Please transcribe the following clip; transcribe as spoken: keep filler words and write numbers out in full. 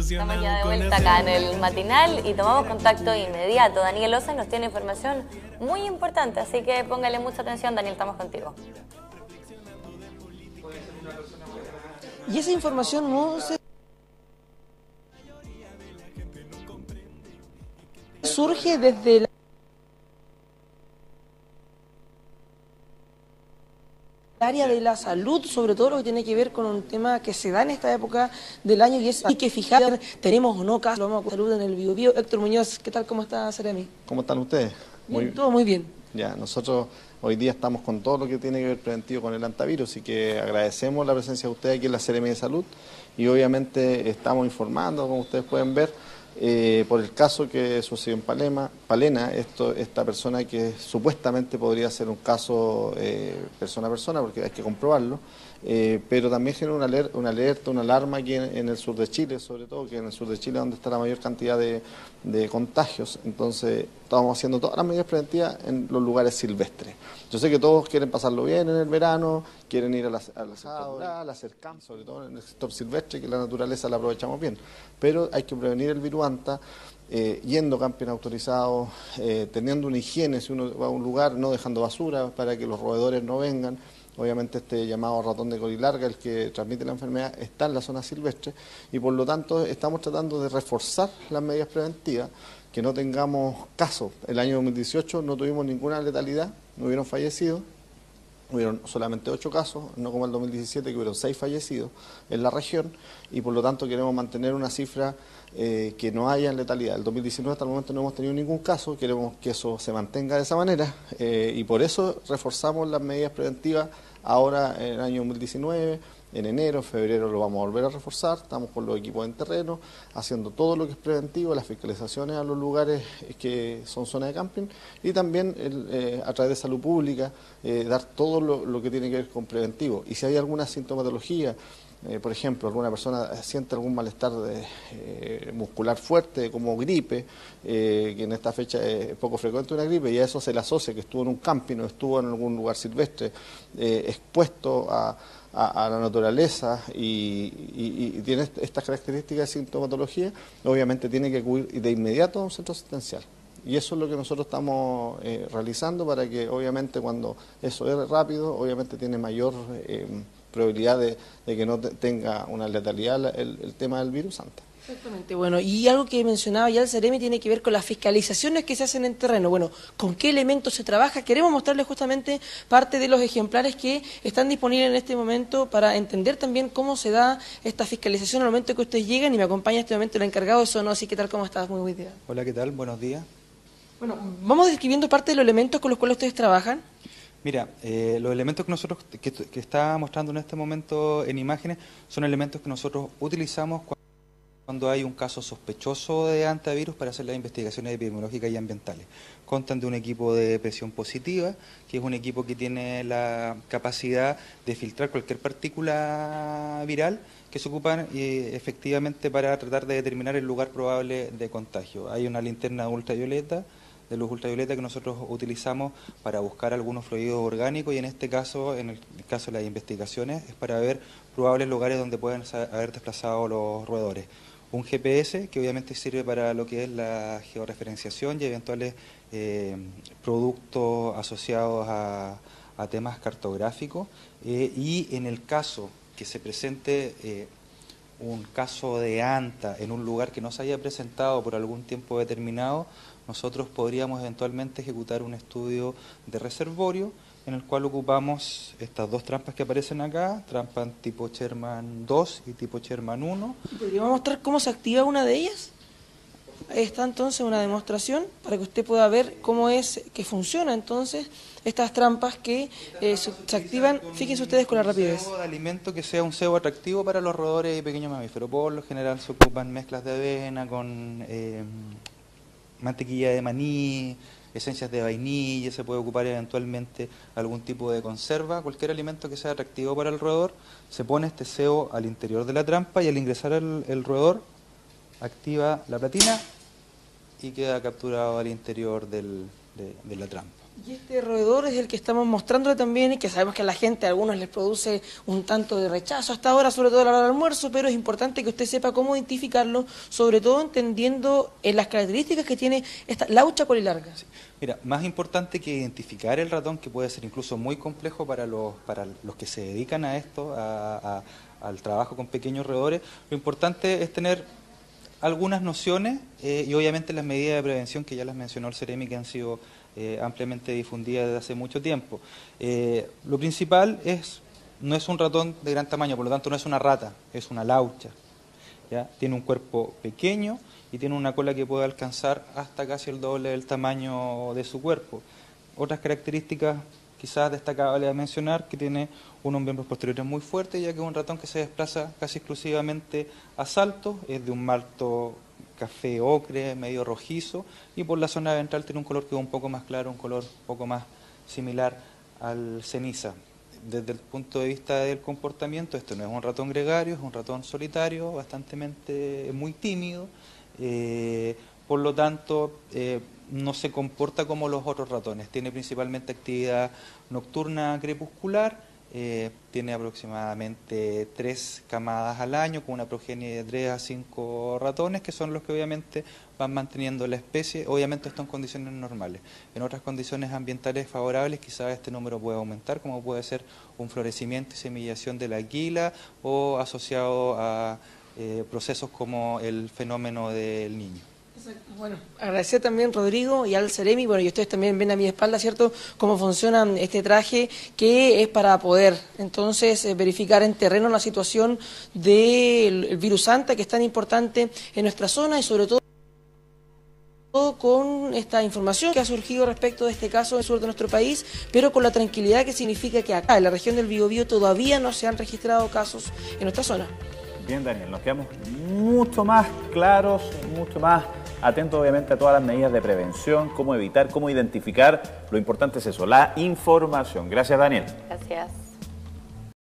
Estamos ya de vuelta acá en el matinal y tomamos contacto inmediato. Daniel Osa nos tiene información muy importante, así que póngale mucha atención, Daniel, estamos contigo. Y esa información no se surge desde la área de la salud, sobre todo lo que tiene que ver con un tema que se da en esta época del año y es hay que fijar, tenemos o no casos, lo vamos a salud en el Biobío. Héctor Muñoz, ¿qué tal? ¿Cómo está, Seremi? ¿Cómo están ustedes? Muy, todo muy bien. Ya, nosotros hoy día estamos con todo lo que tiene que ver preventivo con el antivirus y que agradecemos la presencia de ustedes aquí en la Seremi de Salud y obviamente estamos informando, como ustedes pueden ver, Eh, por el caso que sucedió en Palema, Palena, esto, esta persona que supuestamente podría ser un caso eh, persona a persona, porque hay que comprobarlo, eh, pero también genera una, aler una alerta, una alarma aquí en, en el sur de Chile, sobre todo, que en el sur de Chile es donde está la mayor cantidad de, de contagios. Entonces, estamos haciendo todas las medidas preventivas en los lugares silvestres. Yo sé que todos quieren pasarlo bien en el verano, quieren ir a la, a la asado, a hacer camp, sobre todo en el sector silvestre, que la naturaleza la aprovechamos bien, pero hay que prevenir el virus Eh, yendo a camping autorizados, eh, teniendo una higiene, si uno va a un lugar, no dejando basura para que los roedores no vengan. Obviamente este llamado ratón de colilarga, el que transmite la enfermedad, está en la zona silvestre y por lo tanto estamos tratando de reforzar las medidas preventivas, que no tengamos casos. El año dos mil dieciocho no tuvimos ninguna letalidad, no hubieron fallecidos. Hubieron solamente ocho casos, no como el dos mil diecisiete que hubieron seis fallecidos en la región y por lo tanto queremos mantener una cifra eh, que no haya letalidad. El dos mil diecinueve hasta el momento no hemos tenido ningún caso, queremos que eso se mantenga de esa manera eh, y por eso reforzamos las medidas preventivas ahora en el año dos mil diecinueve, en enero, en febrero lo vamos a volver a reforzar, estamos con los equipos en terreno, haciendo todo lo que es preventivo, las fiscalizaciones a los lugares que son zonas de camping y también el, eh, a través de salud pública, eh, dar todo lo, lo que tiene que ver con preventivo. Y si hay alguna sintomatología, eh, por ejemplo, alguna persona siente algún malestar de, eh, muscular fuerte, como gripe, eh, que en esta fecha es poco frecuente una gripe, y a eso se le asocia que estuvo en un camping o estuvo en algún lugar silvestre, eh, expuesto a A, a la naturaleza y, y, y tiene estas características de sintomatología, obviamente tiene que acudir de inmediato a un centro asistencial. Y eso es lo que nosotros estamos eh, realizando para que obviamente cuando eso es rápido, obviamente tiene mayor eh, probabilidad de, de que no te, tenga una letalidad el, el tema del virus Santa. Exactamente, bueno, y algo que mencionaba ya el Seremi tiene que ver con las fiscalizaciones que se hacen en terreno. Bueno, ¿con qué elementos se trabaja? Queremos mostrarles justamente parte de los ejemplares que están disponibles en este momento para entender también cómo se da esta fiscalización al momento que ustedes llegan y me acompaña en este momento el encargado de Sonosi. ¿Qué tal? ¿Cómo estás? Muy buen día. Hola, ¿qué tal? Buenos días. Bueno, vamos describiendo parte de los elementos con los cuales ustedes trabajan. Mira, eh, los elementos que nosotros, que, que está mostrando en este momento en imágenes, son elementos que nosotros utilizamos cuando cuando hay un caso sospechoso de antivirus para hacer las investigaciones epidemiológicas y ambientales. Constan de un equipo de presión positiva, que es un equipo que tiene la capacidad de filtrar cualquier partícula viral que se ocupan eh, efectivamente para tratar de determinar el lugar probable de contagio. Hay una linterna ultravioleta, de luz ultravioleta que nosotros utilizamos para buscar algunos fluidos orgánicos y en este caso, en el caso de las investigaciones, es para ver probables lugares donde pueden haber desplazado los roedores. Un G P S que obviamente sirve para lo que es la georreferenciación y eventuales eh, productos asociados a, a temas cartográficos eh, y en el caso que se presente eh, un caso de anta en un lugar que no se haya presentado por algún tiempo determinado, nosotros podríamos eventualmente ejecutar un estudio de reservorio en el cual ocupamos estas dos trampas que aparecen acá, trampas tipo Sherman dos y tipo Sherman uno. ¿Podríamos mostrar cómo se activa una de ellas? Ahí está entonces una demostración para que usted pueda ver cómo es que funciona entonces estas trampas que eh, se activan, fíjense ustedes con la rapidez. Un cebo de alimento que sea un cebo atractivo para los roedores y pequeños mamíferos. Por lo general se ocupan mezclas de avena con eh, mantequilla de maní, esencias de vainilla, se puede ocupar eventualmente algún tipo de conserva, cualquier alimento que sea atractivo para el roedor, se pone este cebo al interior de la trampa y al ingresar el, el roedor activa la platina y queda capturado al interior del, de, de la trampa. Y este roedor es el que estamos mostrándole también y que sabemos que a la gente, a algunos les produce un tanto de rechazo hasta ahora, sobre todo a la hora del almuerzo, pero es importante que usted sepa cómo identificarlo, sobre todo entendiendo en las características que tiene esta laucha colilarga. Sí. Mira, más importante que identificar el ratón, que puede ser incluso muy complejo para los, para los que se dedican a esto, a, a, al trabajo con pequeños roedores, lo importante es tener algunas nociones eh, y obviamente las medidas de prevención que ya las mencionó el Ceremi, que han sido eh, ampliamente difundidas desde hace mucho tiempo. Eh, lo principal es, no es un ratón de gran tamaño, por lo tanto no es una rata, es una laucha, ¿ya? Tiene un cuerpo pequeño y tiene una cola que puede alcanzar hasta casi el doble del tamaño de su cuerpo. Otras características quizás destacables a mencionar, que tiene unos miembros posteriores muy fuertes, ya que es un ratón que se desplaza casi exclusivamente a saltos, es de un malto café ocre, medio rojizo, y por la zona ventral tiene un color que es un poco más claro, un color un poco más similar al ceniza. Desde el punto de vista del comportamiento, esto no es un ratón gregario, es un ratón solitario, bastante muy tímido, eh, por lo tanto eh, no se comporta como los otros ratones, tiene principalmente actividad nocturna crepuscular, eh, tiene aproximadamente tres camadas al año con una progenie de tres a cinco ratones, que son los que obviamente van manteniendo la especie, obviamente esto en condiciones normales. En otras condiciones ambientales favorables quizás este número puede aumentar, como puede ser un florecimiento y semillación de la anguila o asociado a eh, procesos como el fenómeno del niño. Bueno, agradecer también Rodrigo y al Ceremi, bueno, y ustedes también ven a mi espalda, ¿cierto?, cómo funciona este traje, que es para poder entonces eh, verificar en terreno la situación del virus Anta, que es tan importante en nuestra zona y sobre todo con esta información que ha surgido respecto de este caso en el sur de nuestro país, pero con la tranquilidad que significa que acá en la región del Biobío todavía no se han registrado casos en nuestra zona. Bien, Daniel, nos quedamos mucho más claros, mucho más atentos obviamente a todas las medidas de prevención, cómo evitar, cómo identificar. Lo importante es eso, la información. Gracias, Daniel. Gracias.